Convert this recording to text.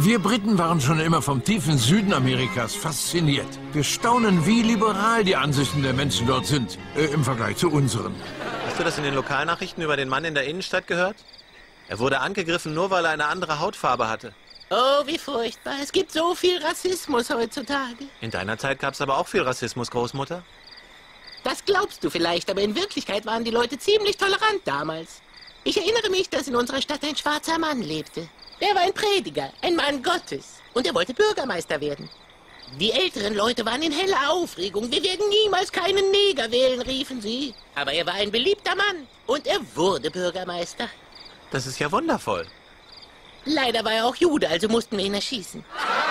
Wir Briten waren schon immer vom tiefen Süden Amerikas fasziniert. Wir staunen, wie liberal die Ansichten der Menschen dort sind, im Vergleich zu unseren. Hast du das in den Lokalnachrichten über den Mann in der Innenstadt gehört? Er wurde angegriffen, nur weil er eine andere Hautfarbe hatte. Oh, wie furchtbar. Es gibt so viel Rassismus heutzutage. In deiner Zeit gab es aber auch viel Rassismus, Großmutter. Das glaubst du vielleicht, aber in Wirklichkeit waren die Leute ziemlich tolerant damals. Ich erinnere mich, dass in unserer Stadt ein schwarzer Mann lebte. Er war ein Prediger, ein Mann Gottes. Und er wollte Bürgermeister werden. Die älteren Leute waren in heller Aufregung. Wir werden niemals keinen Neger wählen, riefen sie. Aber er war ein beliebter Mann. Und er wurde Bürgermeister. Das ist ja wundervoll. Leider war er auch Jude, also mussten wir ihn erschießen.